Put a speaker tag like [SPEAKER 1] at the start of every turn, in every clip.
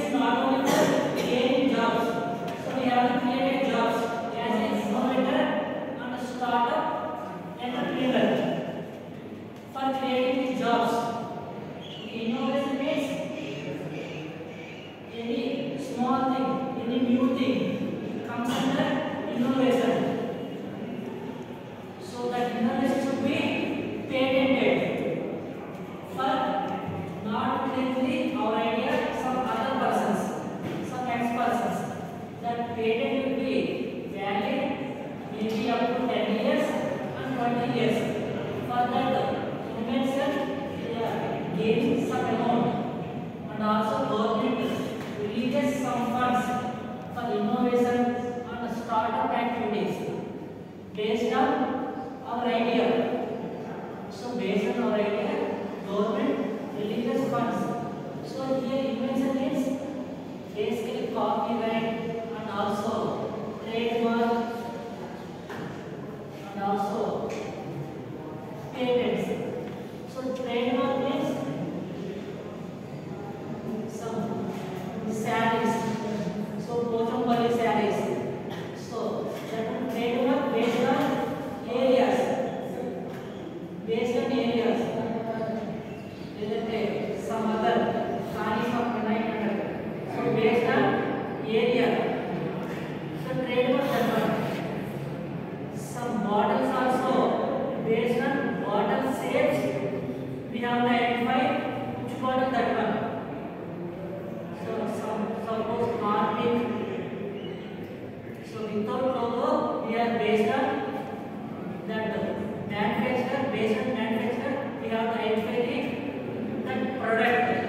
[SPEAKER 1] is not only for creating jobs. So we have to create jobs as an innovator and a startup entrepreneur. For creating jobs, innovation means any small thing, any new thing comes under innovation. So that innovation should be patented for not only our idea, some other persons, some ex-persons. That patent will be valid maybe up to 10 years and 20 years. For that invention, they are gaining some amount, and also government releases some funds for innovation and startup activities based on our idea. So based on our idea, government releases funds. So here invention is basically copyright and also trademark and also patents. So trademark means some sarees. So Pochampalli sarees. So that trademark based on areas. Based on areas. Some other sarees of night. So based on area. So trademark that one. Some bottles also based on bottle shapes. We have to identify which bottle that one. So suppose Harpic. So without logo, we are based on that manufacturer. Based on manufacturer, we have to identify that product.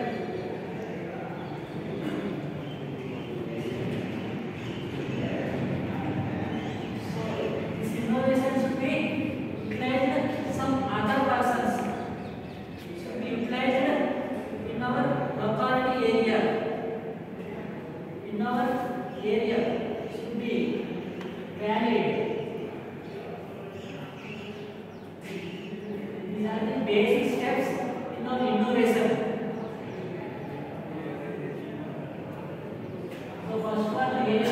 [SPEAKER 1] First one,